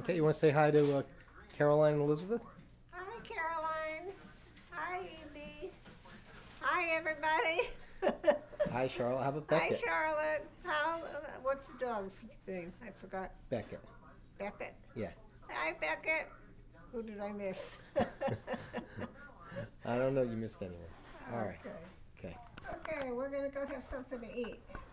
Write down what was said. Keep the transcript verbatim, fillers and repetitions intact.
Okay, you want to say hi to uh, Caroline and Elizabeth? Hi, Caroline. Hi, Evie. Hi, everybody. Hi, Charlotte. How about Hi, Beckett? Charlotte. How? What's the dog's name? I forgot. Beckett. Beckett. Yeah. Hi, Beckett. Who did I miss? I don't know. You missed anyone. All right. Okay. Okay. Okay, we're gonna go have something to eat.